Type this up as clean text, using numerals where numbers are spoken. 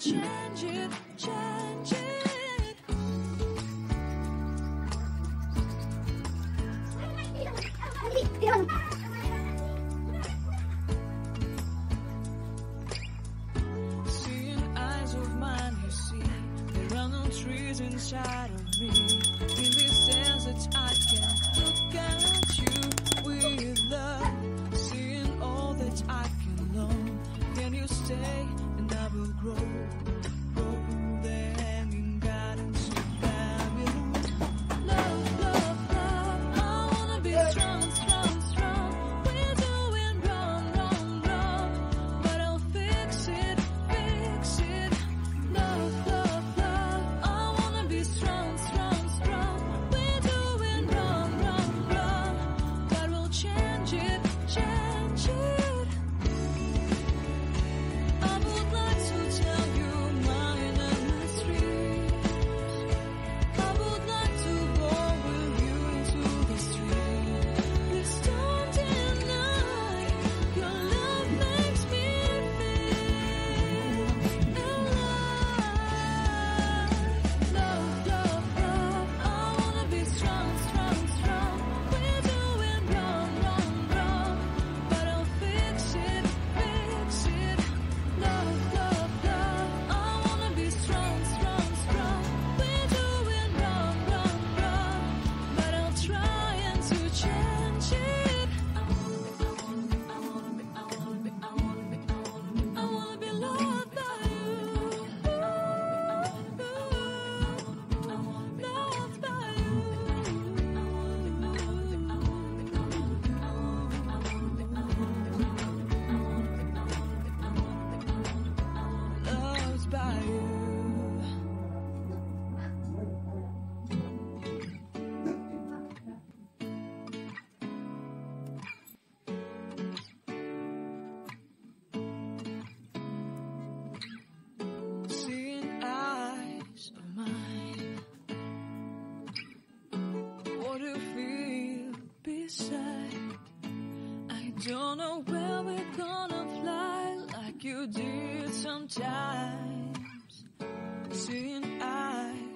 change it, change it. Seeing eyes of mine, you see, there are no trees inside of me. In this sense that I can look at you with love, seeing all that I can learn. Can you stay and I will grow, grow the hanging gardens of Babylon. Love, love, love, I wanna be strong, strong, strong. We're doing wrong, wrong, wrong, but I'll fix it, fix it. Love, love, love, I wanna be strong, strong, strong. We're doing wrong, wrong, wrong, but we'll change it, change it. I would like to tell you my mysteries. I would like to go with you into the street. Please don't deny your love makes me feel alive. Love, love, love, I wanna be strong, strong, strong. We're doing wrong, wrong, wrong, but I'll fix it, fix it. Love, love, love, I wanna be strong, strong, strong. We're doing wrong, wrong, wrong, but I'll try and to change it. I wanna be loved by you. Loved by you. Loved by you. Seeing eyes of mine, what do you feel beside? I don't know where we're gonna fly like you did sometimes. Seeing eyes